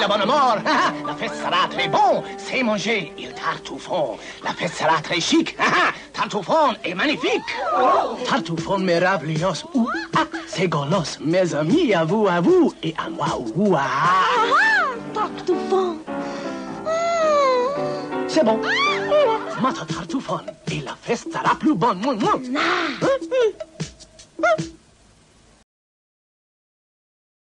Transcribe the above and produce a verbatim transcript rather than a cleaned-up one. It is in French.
la bonne mort. La fête sera très bon. C'est manger il tartufon. La fête sera très chic. Tartufon est magnifique. Tartufon merveilleux. Ouh, ah, c'est golos. Mes amis, à vous, à vous. Et à moi, ouh, ah. Ah, tartufon. C'est bon. Mata tartufon. Et la fête sera plus bonne. Ah.